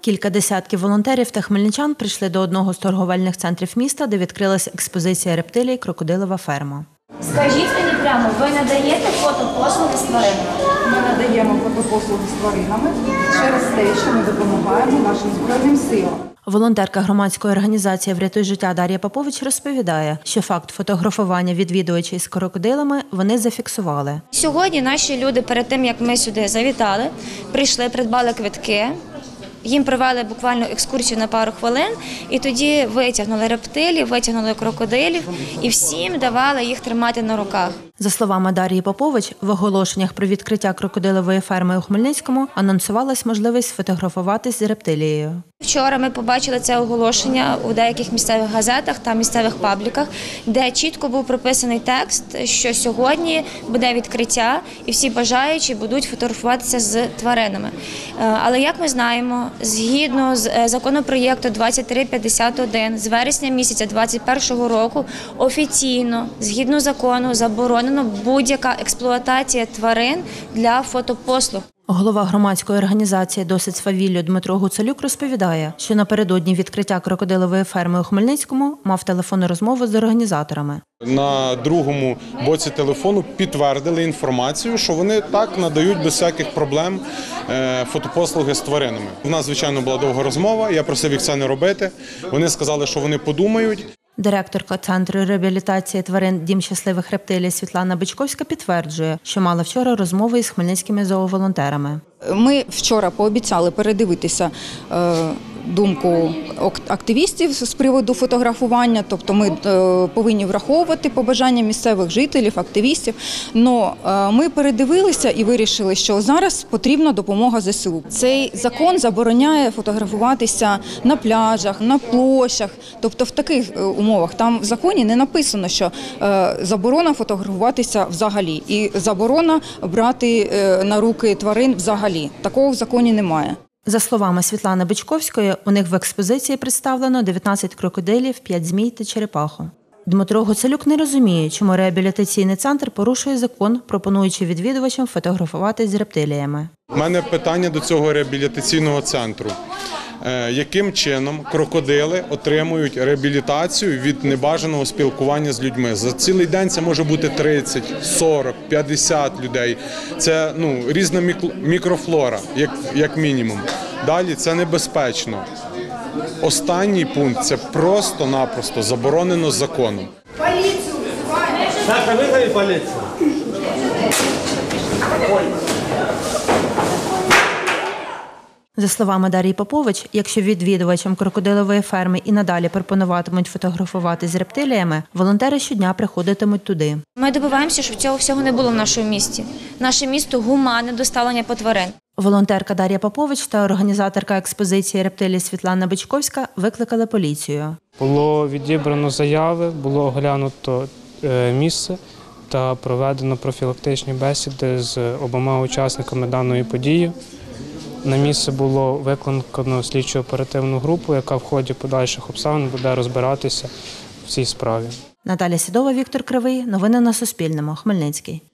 Кілька десятків волонтерів та хмельничан прийшли до одного з торговельних центрів міста, де відкрилася експозиція рептилій «Крокодилова ферма». Скажіть мені прямо, ви надаєте фотопослуги з тваринами? Ми надаємо фотопослуги з тваринами через те, що ми допомагаємо нашим Збройним силам. Волонтерка громадської організації «Врятуй життя» Дар'я Попович розповідає, що факт фотографування відвідувачів з крокодилами вони зафіксували. Сьогодні наші люди перед тим, як ми сюди завітали, прийшли, придбали квитки. Їм провели буквально екскурсію на пару хвилин, і тоді витягнули рептилій, витягнули крокодилів і всім давали їх тримати на руках. За словами Дар'ї Попович, в оголошеннях про відкриття крокодилової ферми у Хмельницькому анонсувалась можливість сфотографуватись з рептилією. Вчора ми побачили це оголошення у деяких місцевих газетах та місцевих пабліках, де чітко був прописаний текст, що сьогодні буде відкриття і всі бажаючі будуть фотографуватися з тваринами. Але як ми знаємо, згідно з законопроєкту 2351 з вересня місяця 2021 року офіційно, згідно закону, заборонено будь-яка експлуатація тварин для фотопослуг. Голова громадської організації «Досить свавіллю» Дмитро Гуцалюк розповідає, що напередодні відкриття крокодилової ферми у Хмельницькому мав телефонну розмову з організаторами. На другому боці телефону підтвердили інформацію, що вони так надають без всяких проблем фотопослуги з тваринами. У нас, звичайно, була довга розмова, я просив їх це не робити. Вони сказали, що вони подумають. Директорка Центру реабілітації тварин «Дім щасливих рептилій» Світлана Бичковська підтверджує, що мала вчора розмову із хмельницькими зооволонтерами. Ми вчора пообіцяли передивитися думку активістів з приводу фотографування, тобто ми повинні враховувати побажання місцевих жителів, активістів. Але ми передивилися і вирішили, що зараз потрібна допомога ЗСУ. Цей закон забороняє фотографуватися на пляжах, на площах, тобто в таких умовах. Там в законі не написано, що заборона фотографуватися взагалі і заборона брати на руки тварин взагалі. Такого в законі немає. За словами Світлани Бичковської, у них в експозиції представлено 19 крокодилів, 5 змій та черепаху. Дмитро Гуцалюк не розуміє, чому реабілітаційний центр порушує закон, пропонуючи відвідувачам фотографуватись з рептиліями. У мене питання до цього реабілітаційного центру. Яким чином крокодили отримують реабілітацію від небажаного спілкування з людьми? За цілий день це може бути 30, 40, 50 людей. Це різна мікрофлора, як мінімум. Далі це небезпечно. Останній пункт – це просто-напросто заборонено законом. Поліцію визиваємо! Саша, визови поліцію! За словами Дар'ї Попович, якщо відвідувачам крокодилової ферми і надалі пропонуватимуть фотографувати з рептиліями, волонтери щодня приходитимуть туди. Ми добиваємося, щоб цього всього не було в нашому місті. Наше місто – гуманне доставлення по тварин. Волонтерка Дар'я Попович та організаторка експозиції рептилій Світлана Бичковська викликали поліцію. Було відібрано заяви, було оглянуто місце та проведено профілактичні бесіди з обома учасниками даної події. На місце було викликано слідчо-оперативну групу, яка в ході подальших обставин буде розбиратися в цій справі. Наталя Сідова, Віктор Кривий. Новини на Суспільному. Хмельницький.